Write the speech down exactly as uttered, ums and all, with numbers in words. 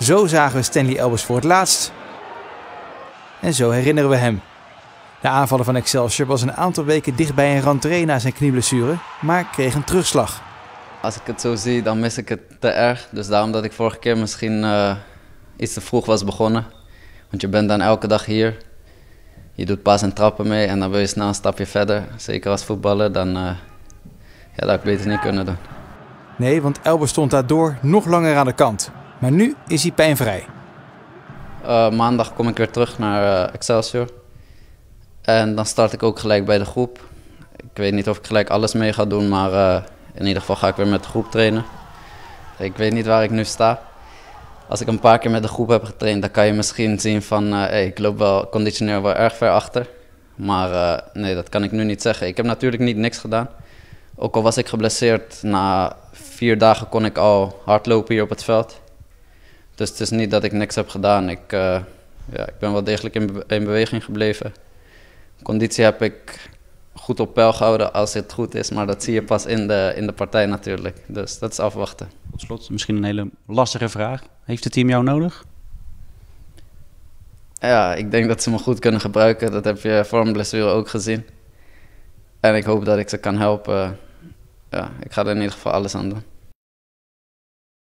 Zo zagen we Stanley Elbers voor het laatst. En zo herinneren we hem. De aanvaller van Excelsior was een aantal weken dicht bij een rentree na zijn knieblessure, maar kreeg een terugslag. Als ik het zo zie, dan mis ik het te erg. Dus daarom dat ik vorige keer misschien uh, iets te vroeg was begonnen. Want je bent dan elke dag hier. Je doet pas en trappen mee en dan wil je snel een stapje verder. Zeker als voetballer, dan uh, ja, dat had ik beter niet kunnen doen. Nee, want Elbers stond daardoor nog langer aan de kant. Maar nu is hij pijnvrij. Uh, maandag kom ik weer terug naar uh, Excelsior. En dan start ik ook gelijk bij de groep. Ik weet niet of ik gelijk alles mee ga doen, maar uh, in ieder geval ga ik weer met de groep trainen. Ik weet niet waar ik nu sta. Als ik een paar keer met de groep heb getraind, dan kan je misschien zien van... Uh, hey, ik loop wel conditioneel wel erg ver achter. Maar uh, nee, dat kan ik nu niet zeggen. Ik heb natuurlijk niet niks gedaan. Ook al was ik geblesseerd, na vier dagen kon ik al hardlopen hier op het veld. Dus het is niet dat ik niks heb gedaan. Ik, uh, ja, ik ben wel degelijk in, be in beweging gebleven. Conditie heb ik goed op peil gehouden als het goed is, maar dat zie je pas in de, in de partij natuurlijk. Dus dat is afwachten. Tot slot, misschien een hele lastige vraag. Heeft het team jou nodig? Ja, ik denk dat ze me goed kunnen gebruiken. Dat heb je voor mijn blessure ook gezien. En ik hoop dat ik ze kan helpen. Ja, ik ga er in ieder geval alles aan doen.